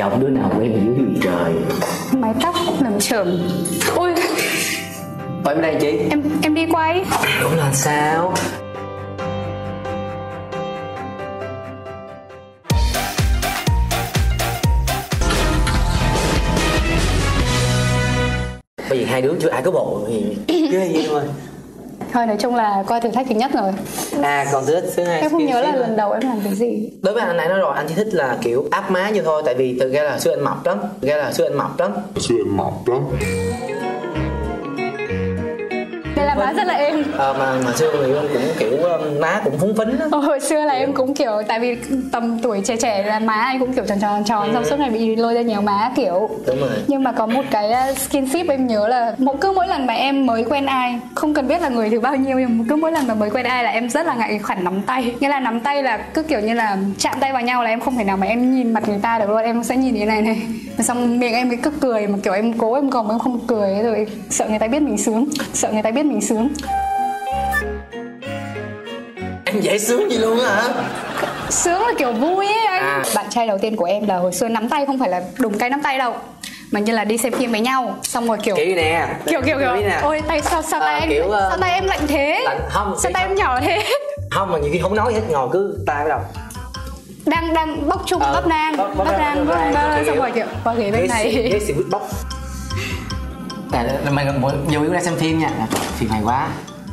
Giọng đứa nào quen dưới gì trời. Mái tóc lởm chởm. Ôi Phải bên đây chị. Em đi quay. Đúng là sao? Bởi vì hai đứa chưa ai có bồ thì ghê vậy thôi. Thôi nói chung là coi thử thách thứ nhất rồi. Còn thứ hai em không nhớ là lần đầu em làm cái gì. Đối với anh này nói rồi, anh chỉ thích là kiểu áp má như thôi. Tại vì thực ra là xưa anh mập lắm. Đây là má rất là êm. Mà xưa người anh cũng kiểu má cũng phúng phính đó. Hồi xưa là em cũng kiểu, tại vì tầm tuổi trẻ là má anh cũng kiểu tròn xong suốt ngày bị lôi ra nhiều má kiểu. Đúng rồi. Nhưng mà có một cái skinship em nhớ là cứ mỗi lần mà em mới quen ai, không cần biết là người thứ bao nhiêu, nhưng cứ mỗi lần mà mới quen ai là em rất là ngại cái khoản nắm tay. Nghĩa là nắm tay là cứ kiểu như là chạm tay vào nhau là em không thể nào mà em nhìn mặt người ta được luôn. Em sẽ nhìn như này này, xong miệng em cứ cười mà kiểu em cố em gồng em không cười, rồi sợ người ta biết mình sướng. Em dễ sướng gì luôn á hả? Sướng là kiểu vui ấy anh. Bạn trai đầu tiên của em là hồi xưa nắm tay không phải là đùng cái nắm tay đâu, mà như là đi xem phim với nhau, xong rồi kiểu nè, kiểu ôi tay sao tay anh kiểu, sao tay em lạnh thế, không sao tay em nhỏ thế. Không, mà nhiều khi không nói gì hết, ngồi cứ tay vào đầu đang bóc chung bắp nang xong rồi kiểu qua ghế bên này. Ghế xì bút bóc. Mày nhiều yêu ra xem phim nha. Phim hay quá.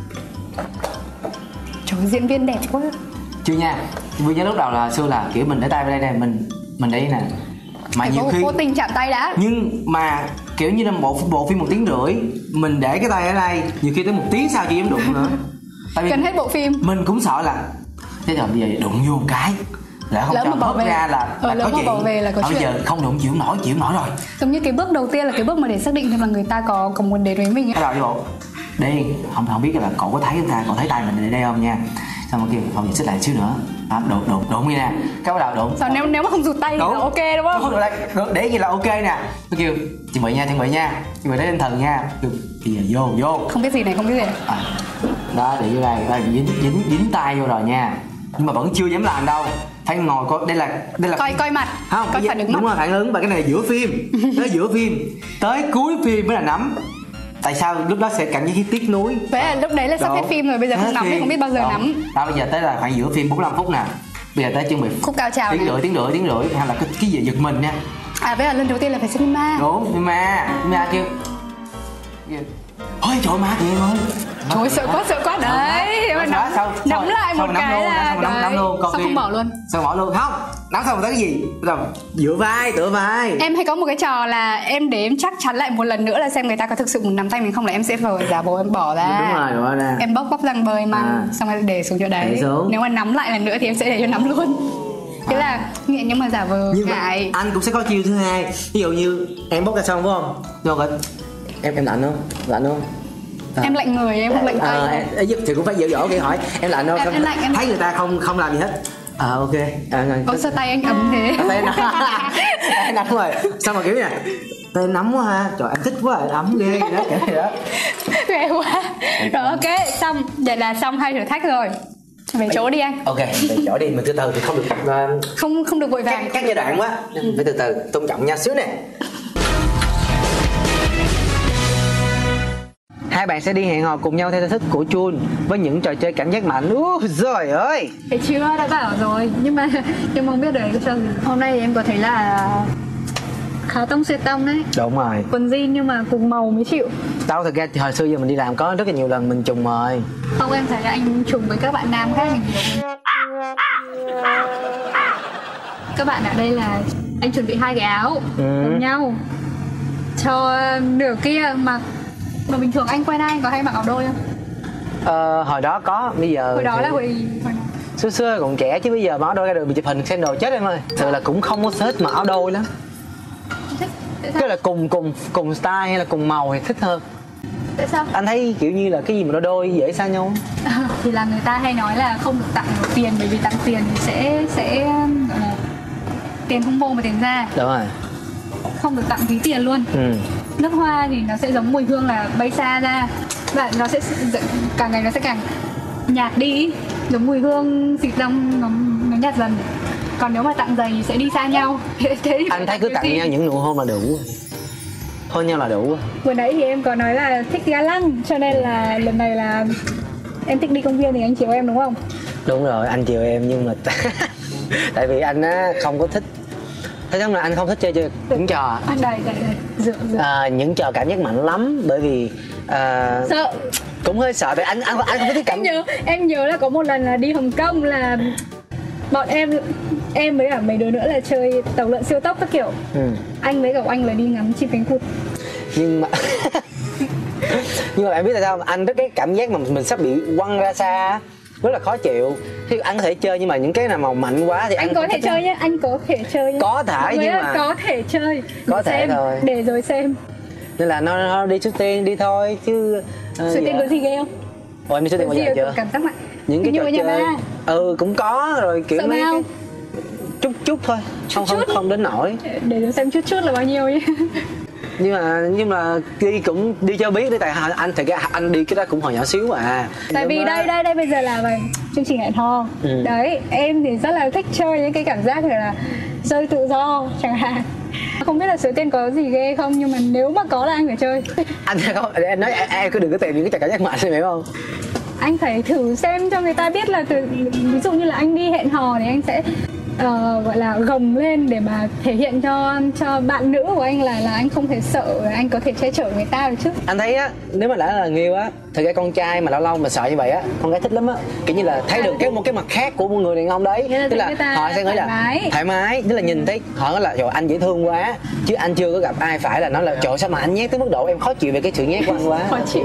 Trời, diễn viên đẹp quá. Chưa nha. Vui nhớ lúc đầu là xưa là kiểu mình để tay vào đây nè, mình đây nè. Mà nhiều khi vô tình chạm tay đã. Nhưng mà kiểu như là bộ phim 1 tiếng rưỡi, mình để cái tay ở đây, nhiều khi tới 1 tiếng sau chị em đụng nữa. Tại vì gần hết bộ phim mình cũng sợ là thế rồi bây giờ đụng vô cái lỡ không cho bỏ ra là lỡ mà bỏ về là có chuyện. Bây giờ không đụng chịu nổi rồi. Giống như cái bước đầu tiên là cái bước mà để xác định xem là người ta có muốn đến với mình ấy. Cái đầu đi bộ đi, không biết là cậu có thấy chúng ta, cậu thấy tay mình ở đây không nha. Xong rồi kêu không, nhìn xích lại xíu nữa. Đụng đi nè. Cái bắt đầu đụng. Sao nếu mà không rụt tay thì là ok đúng không? Không được đây, để gì là ok nè. Nó kêu chuẩn bị nha, chuẩn bị đến tinh thần nha. Kêu bây giờ vô. Không biết gì này. Đó, để vô đây, dính tay vô rồi nha. Nhưng mà vẫn chưa dám làm đâu. Phải ngồi coi, đây là coi mặt. Không, coi phản ứng. Đúng rồi, phản ứng, và cái này là giữa phim. Tới cuối phim mới là nắm. Tại sao lúc đó sẽ cảm giác cái tiếc nuối. Vậy là lúc đấy là sắp hết phim rồi, bây giờ không nắm thì không biết bao giờ nắm. Đó, bây giờ tới là khoảng giữa phim 45 phút nè. Bây giờ tới chuẩn bị khúc cao trào tiếng rưỡi hay là cái gì giật mình nha. Vậy là lần đầu tiên là phải xem phim ma. Đúng, phim ma kêu ôi trời, ma kìa em ơi. Trời, sợ quá đấy. Nắm lại một cái là nắm luôn. Sao không bỏ luôn? Không, nắm xong rồi tới cái gì? Rồi tựa vai. Em hay có một cái trò là em để em chắc chắn lại một lần nữa là xem người ta có thực sự muốn nắm tay mình không, là em sẽ giả bộ em bỏ ra. Đúng rồi, bỏ ra. Em bóc răng bời măng xong rồi để xuống chỗ đấy. Nếu mà nắm lại lần nữa thì em sẽ để cho nắm luôn. Thế là nghiện nhưng mà giả vờ ngại. Anh cũng sẽ có chiêu thứ hai. Ví dụ như em bóc ra xong phải không? Rồi em lạnh không? Em lạnh người, em không lạnh tay. Thì cũng phải dở dỗ kia hỏi em lạnh không? Em lạnh, thấy người ta không làm gì hết. Ok. Ôi sao tay anh ấm thế? Tay nóng rồi. Xong rồi kiểu nè, tay nóng quá ha. Trời, anh thích quá, ấm ghê gì đó, kiểu gì đó. Ghê quá. Rồi ok, xong. Vậy là xong 2 thử thách rồi. Về chỗ đi anh. Ok, về chỗ đi, mình từ từ thì không được không được vội vàng. Các giai đoạn quá. Phải từ từ, tôn trọng nha, xíu nè. Hai bạn sẽ đi hẹn hò cùng nhau theo sở thích của Chun với những trò chơi cảm giác mạnh. Trời ơi. Thấy chưa, đã bảo rồi. Nhưng mà không biết đấy sao gì. Hôm nay em có thấy là khá tông xuyên tông đấy. Đúng rồi. Quần jean nhưng mà cùng màu mới chịu. Đâu, thực ra hồi xưa giờ mình đi làm có rất là nhiều lần mình trùng rồi. Không, em thấy anh trùng với các bạn nam khác nhiều. Các bạn ở đây là anh chuẩn bị 2 cái áo giống nhau cho nửa kia mà bình thường anh quen ai anh có hay mặc áo đôi không? Hồi đó có, bây giờ hồi đó thì... là hồi xưa còn trẻ, chứ bây giờ mặc áo đôi ra đường bị chụp hình xem đồ chết em ơi. Thật là cũng không có thích mặc áo đôi lắm. Cái là cùng style hay là cùng màu thì thích hơn. Tại sao? Anh thấy kiểu như là cái gì mà đôi dễ xa nhau. Thì là người ta hay nói là không được tặng tiền, bởi vì tặng tiền thì sẽ tiền không vô mà tiền ra. Đúng rồi. Không được tặng ví tiền luôn. Nước hoa thì nó sẽ giống mùi hương là bay xa ra, và nó sẽ càng ngày nó sẽ càng nhạt đi, giống mùi hương xịt rong nó nhạt dần. Còn nếu mà tặng giày thì sẽ đi xa nhau. Thế thì Anh thấy cứ tặng nhau những nụ hôn là đủ, hôn nhau là đủ. Vừa nãy thì em có nói là thích ga lăng, cho nên là lần này là em thích đi công viên thì anh chiều em đúng không? Đúng rồi, anh chiều em nhưng mà tại vì anh á không có thích, thế nhưng là anh không thích chơi những trò Đây dựa. những trò cảm giác mạnh lắm, bởi vì Sợ. cũng hơi sợ, tại anh không thích cảm. Em nhớ là có một lần là đi Hồng Kông là bọn em với cả mấy đứa nữa là chơi tàu lượn siêu tốc các kiểu. Anh với cả anh là đi ngắm chim cánh cụt. Nhưng mà em biết tại sao anh thích cái cảm giác mà mình sắp bị quăng ra xa, rất là khó chịu. Thì anh có thể chơi nhưng mà những cái nào màu mạnh quá thì anh có thể chơi nhé, anh có thể chơi nhé. Có thể nhưng mà có thể chơi, có thể xem, thôi, để rồi xem. nên là nó đi trước tiên đi thôi chứ. Suối Tiên có gì ghê không? Ủa em đi Suối Tiên bao giờ chưa? Cảm giác mạnh. Những cái trò chơi cũng có rồi, kiểu sợ mấy cái chút thôi, không đến nổi. Để rồi xem chút là bao nhiêu nhé. nhưng mà cũng đi cho biết đi, tại anh thì anh đi cái đó cũng hồi nhỏ xíu à. Tại vì đây bây giờ là chương trình hẹn hò. Đấy, em thì rất là thích chơi những cái cảm giác là chơi tự do chẳng hạn. Không biết là Suối Tiên có gì ghê không, nhưng mà nếu mà có là anh phải chơi. Anh không, em nói em cứ đừng có tìm những cái cảm giác mạnh, em hiểu không? Anh phải thử xem cho người ta biết là ví dụ như là anh đi hẹn hò thì anh sẽ gọi là gồng lên để mà thể hiện cho bạn nữ của anh là anh không hề sợ, anh có thể che chở người ta được chứ. Anh thấy á, nếu mà đã là người yêu á, thì cái con trai mà lâu lâu mà sợ như vậy á, con gái thích lắm á, kiểu như là thấy được một cái mặt khác của một người đàn ông đấy, tức là họ sẽ nghĩ là thoải mái, tức là nhìn thấy họ nói là trời anh dễ thương quá, chứ anh chưa có gặp ai phải là nói là trời sao mà anh nhát tới mức độ em khó chịu về cái sự nhát của anh quá. Khó chịu.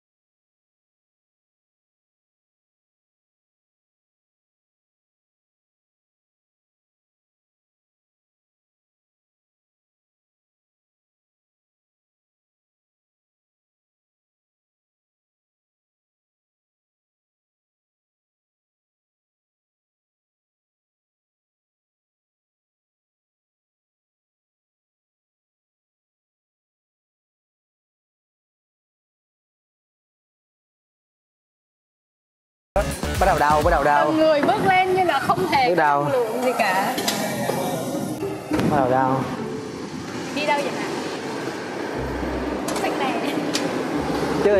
Bắt đầu đâu? Người bước lên như là không hề có lực lượng gì cả. Bắt đầu đâu? Đi đâu vậy hả? Xích này. Chơi.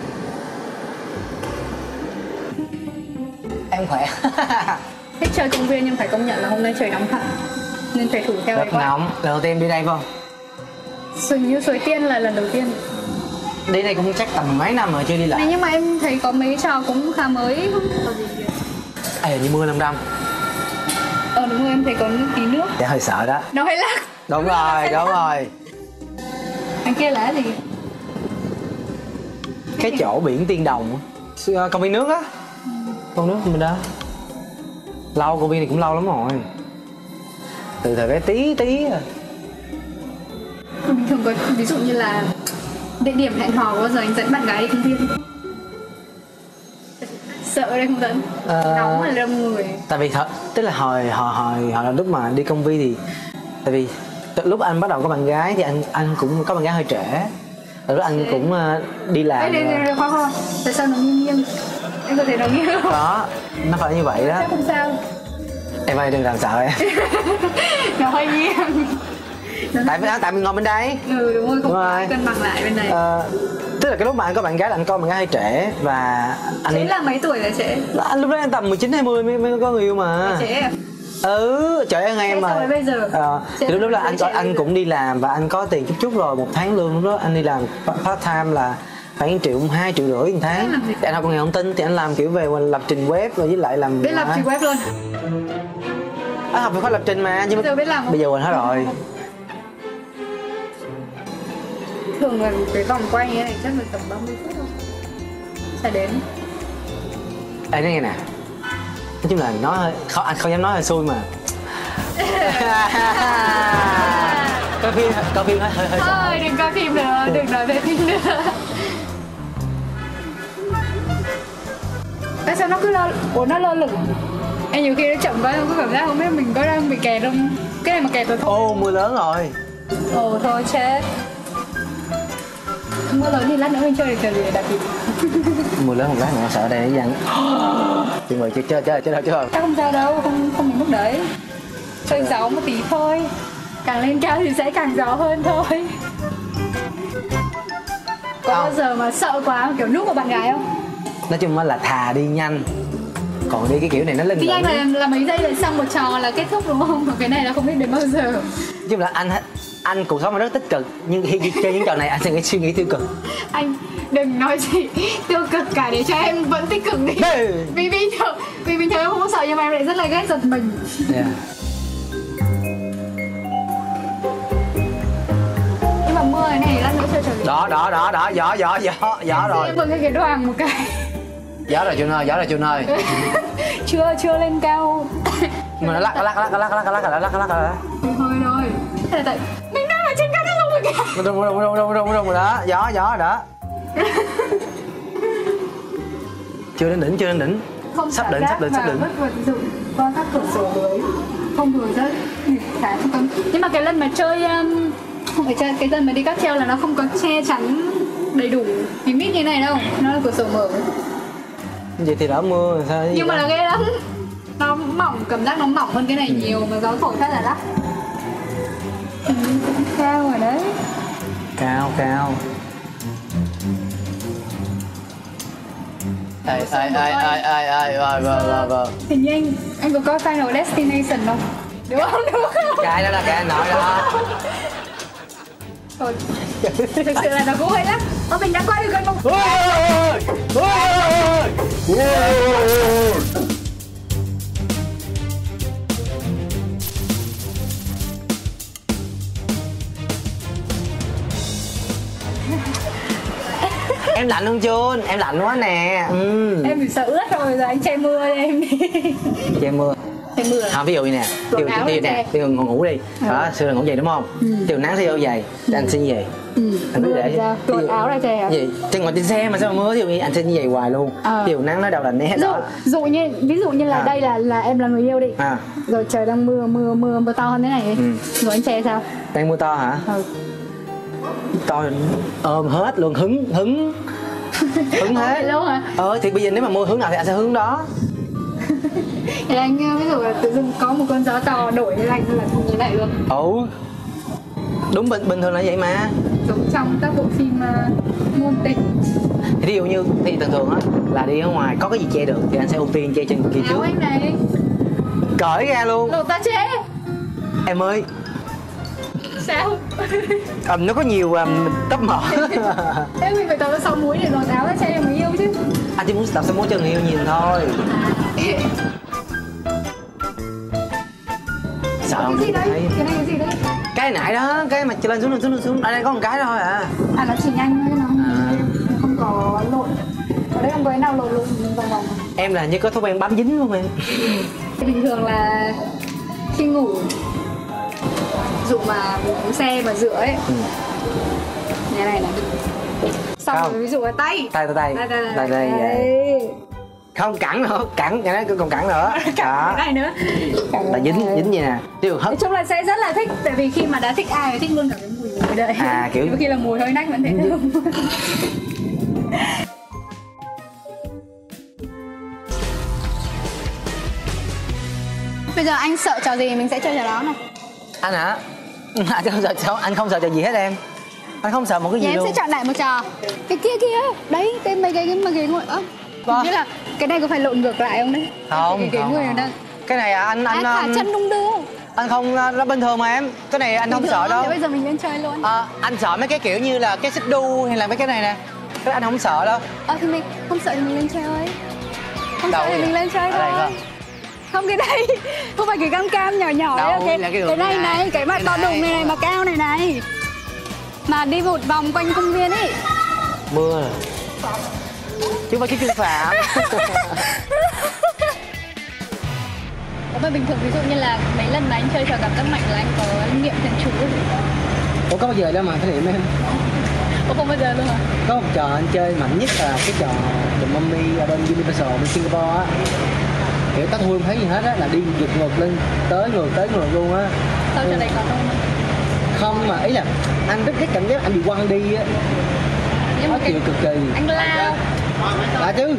Em khỏe. Thích chơi công viên nhưng phải công nhận là hôm nay trời nóng thật, nên phải thủ theo. Rất nóng. Lần đầu tiên đi đây không? Hình như Suối Tiên là lần đầu tiên. Đi đây cũng chắc tầm mấy năm rồi chưa đi lại. Này, nhưng mà em thấy có mấy trò cũng khá mới không? Có gì kìa? Như mưa 500. Đúng rồi, em thấy có tí nước. Dạ hơi sợ đó. Nó hơi lắc. Đúng rồi. Anh kia là gì? Cái chỗ biển Tiên Đồng, công viên nước á. Công nước mình đó. Lâu, công viên này cũng lâu lắm rồi. Từ thời bé tí à. Bình thường có ví dụ như là địa điểm hẹn hò, bao giờ anh dẫn bạn gái đi công viên? Sợ đây không dẫn. Nóng là đông người. Tại vì tức là hồi lúc mà đi công viên thì tại vì lúc anh bắt đầu có bạn gái thì anh cũng có bạn gái hơi trễ. Rồi lúc anh cũng đi làm. Khoan. Tại sao nó nghiêng? Em có thể nó nghiêng không? Đó, nó phải như vậy đó. Chắc không sao. Em ơi đừng làm sợ em. Nó hơi nghiêng. Tại mình ngồi bên đây. Đúng rồi, không phải cân bằng lại bên này. Tức là cái lúc mà anh có bạn gái là anh có bạn gái hơi trễ và anh Trễ là mấy tuổi là trễ? Anh lúc đó anh tầm 19-20 mới có người yêu mà. Trễ à? Trễ hơn em mà. Bây giờ. Thì lúc đó là anh cũng đi làm và anh có tiền chút rồi, một tháng lương lúc đó anh đi làm part time là khoảng 1-2,5 triệu một tháng. Thì anh học công nghệ thông tin thì anh làm kiểu về lập trình web rồi với lại làm. Biết lập trình web luôn. Anh học về khoa lập trình mà, nhưng bây giờ quên hết rồi. Thường là cái vòng quay như thế này chắc là tầm 30 phút thôi. Sẽ đến. Ê nói nghe nè, nói chung là nó hơi anh không dám nói hơi xui mà. Coi phim hơi sợ. Thôi đừng coi phim nữa, đừng nói về phim nữa. Tại sao nó cứ nó lơ lửng? Em nhiều khi nó chậm quá, có cảm giác không biết mình có đang bị kẹt không? Cái này mà kẹt rồi thôi. Mưa lớn rồi. Thôi chết. Mưa lớn thì lát nữa mình chơi được trò gì đặc biệt. Mưa lớn một lát nữa sợ đây nó văng. Chị mời chơi. Chắc không sao đâu, không đến mức đấy. hơi gió một tí thôi. Càng lên cao thì sẽ càng gió hơn thôi. Có bao giờ mà sợ quá kiểu núp của bạn gái không? Nói chung là thà đi nhanh, còn đi cái kiểu này nó lên. Đi nhanh là mấy giây là xong một trò là kết thúc đúng không? Còn cái này là không biết đến bao giờ. Nói chung là anh cuộc sống rất tích cực, nhưng khi chơi những trò này anh sẽ nghĩ suy nghĩ tiêu cực. Anh đừng nói gì tiêu cực cả, để cho em vẫn tích cực đi. Vì bình thường em không có sợ nhưng mà em lại rất là ghét giật mình. Yeah. Nhưng mà mưa này lát nữa chơi trò gì? Gió rồi. Em bưng cái đoàn một cái. Gió rồi Chun ơi. chưa lên cao. Mà nó lắc. Thôi thôi. Thế là tại mình đang ở trên cao cái lông rồi kìa. Rung đó, gió đó. Chưa đến đỉnh. Sắp đỉnh. Vứt vật dụng qua các cửa sổ lưới. Không vừa rất khá không cấm. Nhưng mà cái lần mà chơi không phải chơi, cái lần mà đi cáp treo là nó không có che chắn đầy đủ cái mít như này đâu, nó là cửa sổ mở. Vậy thì đỡ mưa sao? Nhưng mà là ghê lắm. Nó mỏng, cảm giác nó mỏng hơn cái này nhiều, mà gió thổi phát là lắc. Cũng cao rồi đấy. Cao. Vâng. Hình như anh có coi Final Destination không? Đúng không? Cái đó là cái anh nói đó. Thôi, thực sự là nó cũng hay lắm. Mình đã quay được gần một. Em lạnh không Chun? Em lạnh quá nè. Em bị sợ ướt rồi anh che mưa cho em đi. Che mưa. Không, ví dụ như nè, Tiêu ngủ đi. Đó, xưa là ngủ vậy đúng không? Tiêu nắng thì vô giày, anh xin như vậy. Anh cứ để tuột áo ra che à? Gì? Trên ngoài trên xe mà sao mà mưa, ví dụ như anh xin như vậy hoài luôn. Ví dụ nắng nó đâu là né đó. Ví dụ như là đây là em là người yêu đi. Rồi trời đang mưa to hơn thế này. Rồi anh che sao? Đang mưa to hả? To ôm hết luôn, hứng hết luôn hả? Thì bây giờ nếu mà mưa hướng nào thì anh sẽ hướng đó. Thì anh ví dụ là tự dưng có một cơn gió to đổi lên anh là như vậy luôn. Đúng, bình thường là vậy mà. Giống trong các bộ phim ngôn tình. Thì ví dụ như thì thường á là đi ở ngoài có cái gì che được thì anh sẽ ưu tiên che chân kia trước. Áo anh này cởi ra luôn. lột ta che. Em ơi. Sao? Nó có nhiều tóc mỡ. Thế mình phải tập 6 múi để lột áo ra che cho người yêu chứ. Anh chỉ muốn tập 6 múi cho người yêu nhìn thôi. Sợ không? Cái gì đấy? Cái này cái gì đấy? Cái nãy đó, cái mà lên xuống. Ở đây có một cái thôi à. Nó chỉ nhanh thôi, nó không có lộn. Ở đây không có cái nào lộn vòng. Em là như có thói quen bám dính luôn em. Bình thường là khi ngủ, dụ mà ngủ xe mà dựa ấy, như này này. Xong rồi ví dụ là tay đây vậy. Không cẳng nữa, cái này còn cẳng nữa. Cái này nữa. Là dính vậy nè. Nói chung là sẽ rất là thích, tại vì khi mà đã thích ai thì thích luôn cả cái mùi người đấy. Kiểu khi là mùi hơi nách vẫn thấy thơm. Bây giờ anh sợ trò gì mình sẽ chơi trò đó nào. Anh hả? Anh không sợ trò gì hết em. Anh không sợ một cái gì luôn. Em sẽ chọn lại một trò. Cái kia đấy, mấy cái ngồi như là cái này có phải lộn ngược lại không đấy? Không. Người đang... Cái này anh thả chân đung đưa. Anh không, nó bình thường mà em. Cái này anh không sợ đâu. Thế bây giờ mình lên chơi luôn. Anh sợ mấy cái kiểu như là cái xích đu hay là mấy cái này nè. Cái anh không sợ đâu. Thì mình không sợ thì mình lên chơi. Không sợ thì mình lên chơi thôi. Không, cái đây không phải cái cam nhỏ đâu, cái này cái mà to đùng này mà cao này mà đi một vòng quanh công viên ấy. Mưa rồi chứ không phải cái Chung Phạm. Mà bình thường ví dụ như là mấy lần mà anh chơi trò cảm giác mạnh là anh có niệm thần chú gì? Có bao giờ đâu mà phải niệm em. Không bao giờ luôn hả? Có một trò anh chơi mạnh nhất là cái trò The Mummy ở bên Universal bên Singapore á. Kiểu tắt hương thấy gì hết á, là đi giật ngược lên tới ngược luôn á. Sao trò này có không? Không, mà ý là anh rất thích cảm giác anh bị quăng đi á. Khó chịu cực kỳ. Anh lao. Là chứ.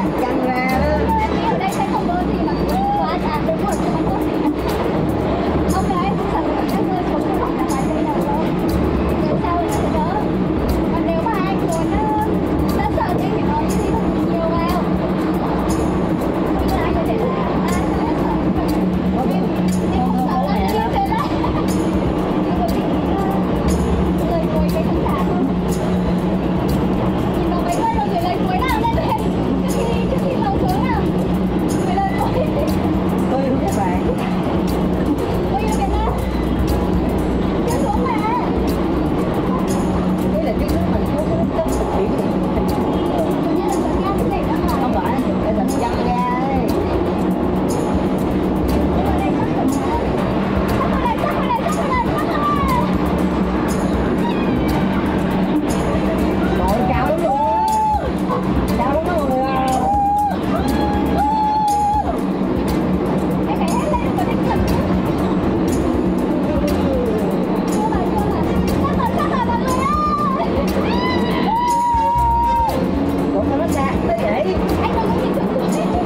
căng ra đó. Em ở đây thấy không có gì mà quá chán đúng rồi, chứ không có gì. Ông đấy cũng sợ là các ngươi xuống cái phòng là phải đây nào đâu. Nếu sao thì sẽ đỡ. Còn nếu mà anh muốn đã sợ đi thì nói gì không nhiều vào. Bây giờ anh có thể là ai sợ em sợ. Em không sợ là như thế đấy. Em có thích lời cuối với khán giả không? Nhìn vào mấy người rồi gửi lời cuối nào lên đây. Trước khi vào xuống nào. Gửi lời cuối. Tôi yêu các bạn. Tôi yêu Việt Nam. Chưa xuống mà. Đây là cái nước mình không có tiếng. Thứ nhất là sân ga cái này đó mà. Không phải, đây là căng ra ấy. Trời cao lắm luôn á. Cao lắm đó mọi người à. Em phải hét lên và đánh thật. Chưa mà. Chắc là mọi người ơi. Ủa sao nó xa tới vậy? Anh đừng có nhìn xuống xuống đi.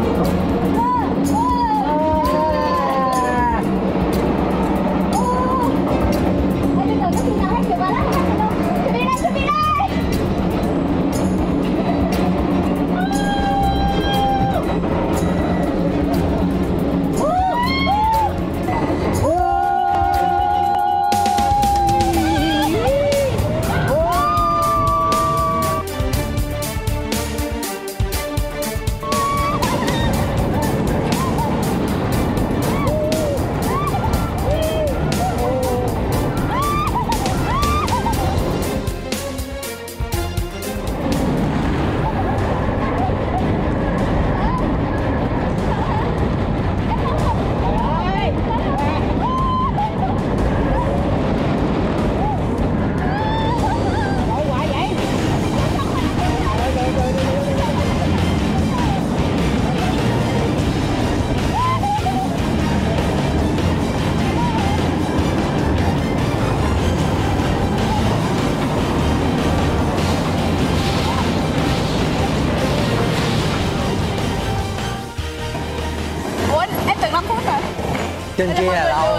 Bây giờ có khi nào hết kiểu bà lắm không? Chuẩn bị đây. Ủa, em tưởng 5 phút rồi. Trên kia là lâu.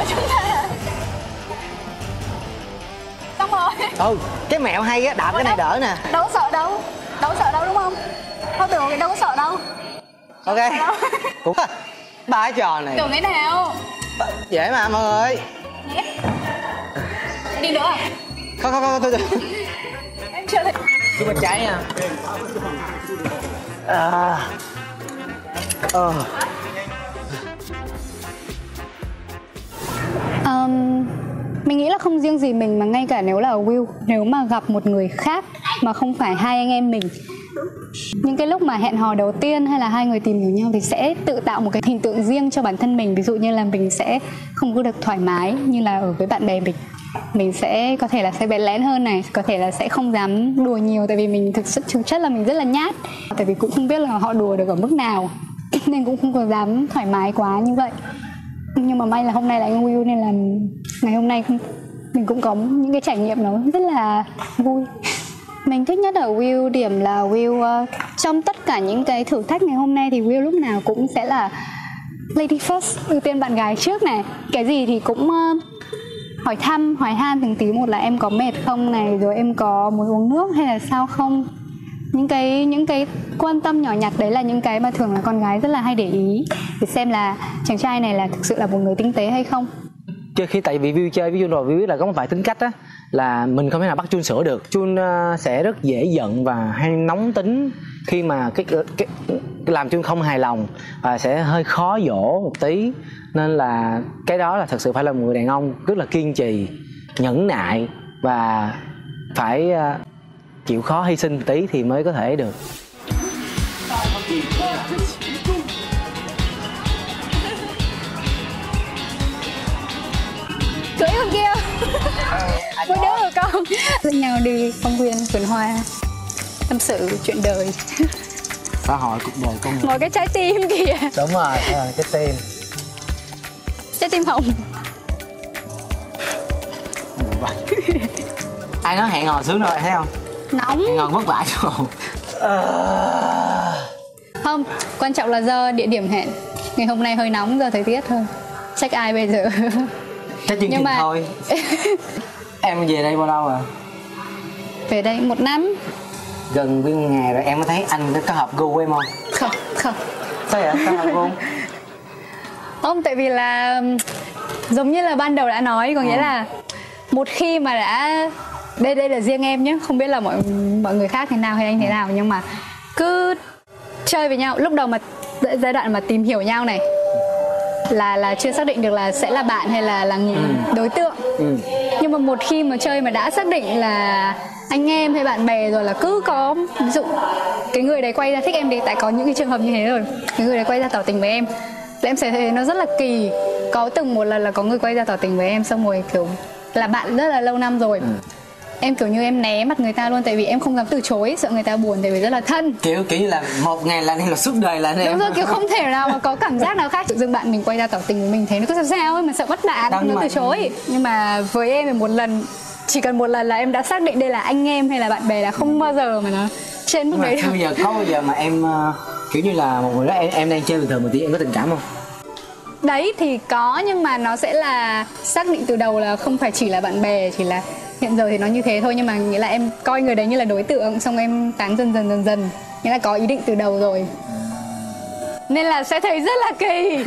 Xong rồi. Ừ, cái mẹo hay á, đạp cái này đỡ nè. Đâu sợ đâu đúng không? Thôi tưởng cái đâu có sợ đâu. Ok. Cũng ba cái trò này Tưởng cái nào? dễ mà mọi người. Đi nữa à? Không, tôi Em chưa thấy. chú bên trái nha. Mình nghĩ là không riêng gì mình mà ngay cả nếu là Will, nếu mà gặp một người khác mà không phải hai anh em mình, những cái lúc mà hẹn hò đầu tiên hay là hai người tìm hiểu nhau thì sẽ tự tạo một cái hình tượng riêng cho bản thân mình. Ví dụ như là mình sẽ không có được thoải mái như là ở với bạn bè mình sẽ có thể là sẽ bẽn lẽn hơn này, có thể là sẽ không dám đùa nhiều tại vì mình thực chất là mình rất là nhát, tại vì cũng không biết là họ đùa được ở mức nào nên cũng không có dám thoải mái quá như vậy. Nhưng mà may là hôm nay là anh Will nên là ngày hôm nay mình cũng có những cái trải nghiệm nó rất là vui. Mình thích nhất ở Will điểm là Will trong tất cả những cái thử thách ngày hôm nay thì Will lúc nào cũng sẽ là lady first, ưu tiên bạn gái trước này. Cái gì thì cũng hỏi thăm, hỏi han từng tí một là em có mệt không này, rồi em có muốn uống nước hay là sao không. Những cái quan tâm nhỏ nhặt đấy là những cái mà thường là con gái rất là hay để ý để xem là chàng trai này là thực sự là một người tinh tế hay không. Trước khi tại vì Will chơi với Jun rồi, Will biết là có một vài tính cách á là mình không thể nào bắt Jun sửa được. Jun sẽ rất dễ giận và hay nóng tính khi mà cái làm Jun không hài lòng và sẽ hơi khó dỗ một tí. Nên là cái đó là thật sự phải là một người đàn ông rất là kiên trì, nhẫn nại và phải chịu khó hy sinh một tí thì mới có thể được. Cưới con kia. Mỗi đứa rồi con dẫn nhau đi công viên vườn hoa tâm sự chuyện đời, Xã hội cuộc đời con người. ngồi cái trái tim kìa. Đúng rồi, cái tim. Trái tim hồng. Ai nói hẹn hò sướng rồi thấy không? Nóng. Hẹn hò vất vả rồi. Không, quan trọng là do địa điểm hẹn. Ngày hôm nay hơi nóng do thời tiết thôi. Trách ai bây giờ. Trách chương trình thôi. Em về đây bao lâu à? Về đây 1 năm. Gần nguyên ngày rồi, em có thấy anh có hợp gu của em không? Không. Sao vậy? Sao hợp gu? Không, tại vì là giống như là ban đầu đã nói, có nghĩa là một khi mà đã đây là riêng em nhé, không biết là mọi người khác thế nào hay anh thế nào, nhưng mà cứ chơi với nhau, lúc đầu mà giai đoạn mà tìm hiểu nhau này là chưa xác định được là sẽ là bạn hay là đối tượng. Nhưng mà một khi mà chơi mà đã xác định là anh em hay bạn bè rồi, là cứ có ví dụ cái người đấy quay ra thích em đi, tại có những cái trường hợp như thế rồi, cái người đấy quay ra tỏ tình với em thì em sẽ thấy nó rất là kỳ. Có từng một lần là có người quay ra tỏ tình với em, xong rồi kiểu là bạn rất là lâu năm rồi, em kiểu như em né mặt người ta luôn, tại vì em không dám từ chối, sợ người ta buồn, tại vì rất là thân, kiểu như là một ngày là nên là suốt đời là nên. Đúng rồi, kiểu không thể nào mà có cảm giác nào khác. Tự dưng bạn mình quay ra tỏ tình với mình, thấy nó cứ sao ấy, mà sợ mất bạn, không dám từ chối. Nhưng mà với em thì một lần, chỉ cần một lần là em đã xác định đây là anh em hay là bạn bè, là không bao giờ mà nó trên mức đấy đâu. Bây giờ có bao giờ mà em kiểu như là một người đó em đang chơi bình thường một tí, em có tình cảm không? Đấy thì có, nhưng mà nó sẽ là xác định từ đầu là không phải chỉ là bạn bè, chỉ là hiện giờ thì nó như thế thôi, nhưng mà nghĩa là em coi người đấy như là đối tượng, xong em tán dần, nghĩa là có ý định từ đầu rồi, nên là sẽ thấy rất là kỳ.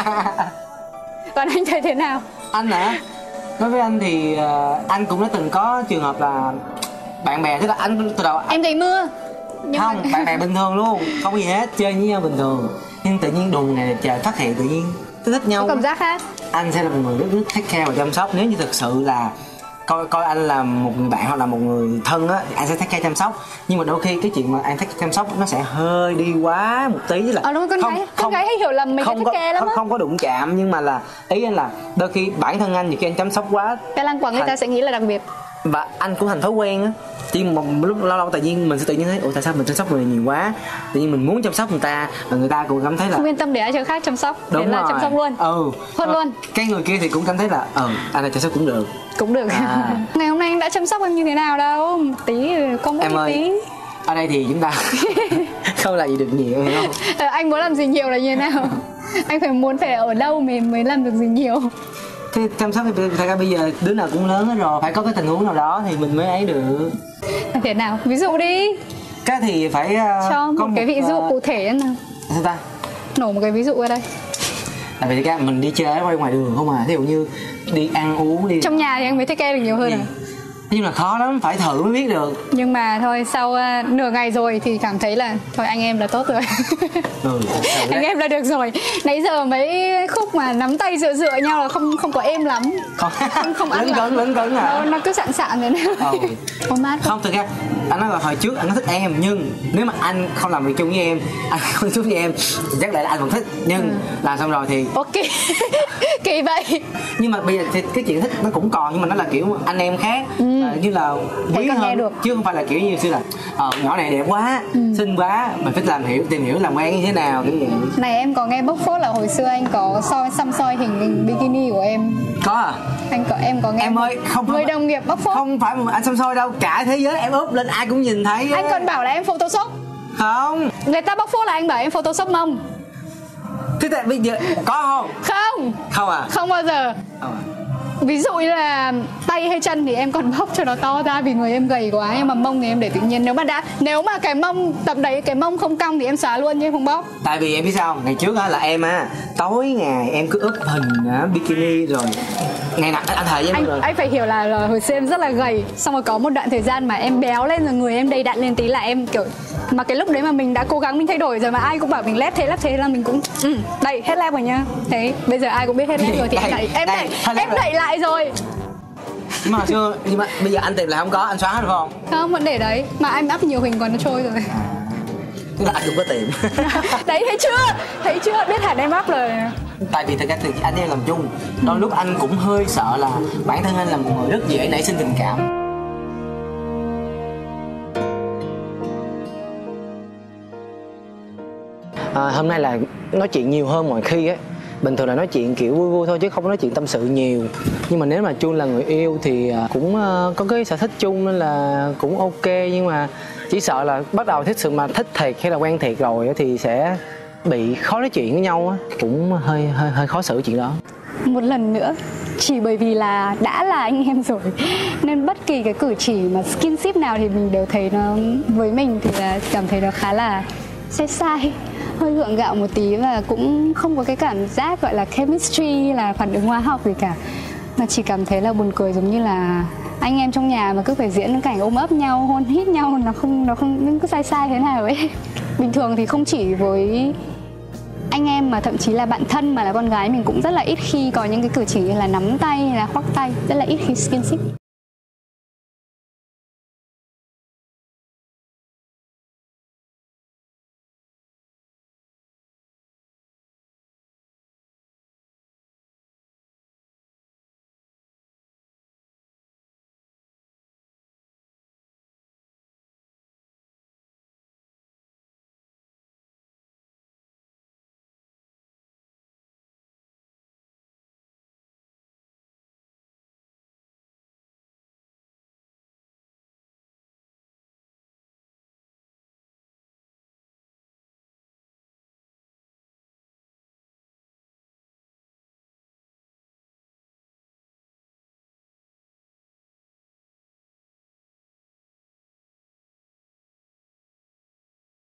Còn anh thấy thế nào? Anh hả? Nói với anh thì anh cũng đã từng có trường hợp là bạn bè, tức là anh từ đầu em thấy mưa nhưng không bạn bè bình thường luôn, không có gì hết, chơi với nhau bình thường, nhưng tự nhiên đùng ngày trời phát hiện tự nhiên thích nhau. Có cảm giác khác. Anh sẽ là một người rất take care và chăm sóc. Nếu như thực sự là coi anh là một người bạn hoặc là một người thân á, thì anh sẽ take care chăm sóc. Nhưng mà đôi khi cái chuyện mà anh take care chăm sóc nó sẽ hơi đi quá một tí, là đúng, con gái hay hiểu lầm mình không take care lắm, không có đụng chạm, nhưng mà là ý anh là đôi khi bản thân anh, nhiều khi anh chăm sóc quá cái lăng quăng người ta sẽ nghĩ là đặc biệt, và anh cũng thành thói quen á. Chỉ một lúc lâu tự nhiên mình sẽ tự nhiên thấy ủa tại sao mình chăm sóc người này nhiều quá, tự nhiên mình muốn chăm sóc người ta và người ta cũng cảm thấy là không yên tâm để ai cho khác chăm sóc. Đúng thế là chăm sóc luôn. Luôn cái người kia thì cũng cảm thấy là anh này chăm sóc cũng được. Ngày hôm nay anh đã chăm sóc em như thế nào đâu, một tí có một em ơi, tí. Ở đây thì chúng ta không làm gì được nhiều, hiểu không? Anh muốn làm gì nhiều là như thế nào? Anh muốn phải ở đâu mới làm được gì nhiều? Thế chăm sóc thì thật ra bây giờ đứa nào cũng lớn hết rồi, phải có cái tình huống nào đó thì mình mới ấy được. Thế nào? Ví dụ đi. Cái thì phải cho một cái ví dụ cụ thể thế nào? Sao ta? Nổ một cái ví dụ ra đây. Tại vì cái mình đi chơi quay ngoài đường không à, ví dụ như đi ăn uống đi. Trong nhà thì anh mới take care được nhiều hơn à? Nhưng mà khó lắm, phải thử mới biết được. Nhưng mà thôi, sau nửa ngày rồi thì cảm thấy là thôi anh em là tốt rồi. Anh em là được rồi. Nãy giờ mấy khúc mà nắm tay dựa nhau là không có êm lắm. Không ăn lấn cấn à? Nó cứ sạn thế này. Không mát không. Thực ra anh nói là hồi trước anh có thích em, nhưng nếu mà anh không làm việc chung với em, anh không chung với em thì chắc là anh vẫn thích, nhưng làm xong rồi thì ok. Kỳ vậy. Nhưng mà bây giờ thì cái chuyện thích nó cũng còn, nhưng mà nó là kiểu anh em khác, như là quý hơn được, chứ không phải là kiểu như xưa là nhỏ này đẹp quá, xinh quá, mình thích tìm hiểu làm quen như thế nào kiểu vậy. Này em có nghe bốc phốt là hồi xưa anh có xăm soi hình bikini của em. Có à? Em có nghe. Em ơi, không phải người đồng nghiệp bốc phốt. Không phải mà anh xăm soi đâu, cả thế giới em up lên ai cũng nhìn thấy. Anh còn bảo là em photoshop. Không, người ta bốc phốt là anh bảo em photoshop mông. Thế tại bây giờ có không? Không à? Không bao giờ. Ví dụ như là tay hay chân thì em còn bóc cho nó to ra vì người em gầy quá, nhưng mà mông thì em để tự nhiên. Nếu mà cái mông tập đấy cái mông không cong thì em xóa luôn chứ em không bóc. Tại vì em biết sao không? Ngày trước á là em tối ngày em cứ up hình bikini rồi ngày nào anh thầy với em rồi. Anh phải hiểu là hồi xưa em rất là gầy, xong rồi có một đoạn thời gian mà em béo lên rồi, người em đầy đặn lên tí là em kiểu, mà cái lúc đấy mà mình đã cố gắng mình thay đổi rồi mà ai cũng bảo mình lép thế là mình cũng đẩy hết lép rồi nhá. Thế bây giờ ai cũng biết hết lép rồi thì em đẩy lại rồi. Nhưng mà xưa, nhưng mà bây giờ anh tìm lại không có, anh xóa được không? Không, vẫn để đấy, mà anh up nhiều hình còn nó trôi rồi. Tức là anh cũng có tìm. Đấy, thấy chưa, biết hẳn em up rồi. Tại vì thực ra từ anh em làm chung, đôi lúc anh cũng hơi sợ là bản thân anh là một người rất dễ nảy sinh tình cảm. Hôm nay là nói chuyện nhiều hơn mọi khi á. Bình thường là nói chuyện kiểu vui vui thôi chứ không có nói chuyện tâm sự nhiều. Nhưng mà nếu mà Jun là người yêu thì cũng có cái sở thích chung nên là cũng ok. Nhưng mà Chỉ sợ là bắt đầu thích sự mà thích thiệt hay là quen thiệt rồi thì sẽ bị khó nói chuyện với nhau á, cũng hơi khó xử chuyện đó. Một lần nữa, chỉ bởi vì là đã là anh em rồi nên bất kỳ cái cử chỉ mà skinship nào thì mình đều thấy nó, với mình thì là cảm thấy nó khá là sai, hơi gượng gạo một tí, và cũng không có cái cảm giác gọi là chemistry, là phản ứng hóa học gì cả, mà chỉ cảm thấy là buồn cười, giống như là anh em trong nhà mà cứ phải diễn cảnh ôm ấp nhau, hôn hít nhau, nó không cứ sai thế nào ấy. Bình thường thì không chỉ với anh em mà thậm chí là bạn thân mà là con gái mình cũng rất là ít khi có những cái cử chỉ như là nắm tay hay là khoác tay, rất là ít khi skinship.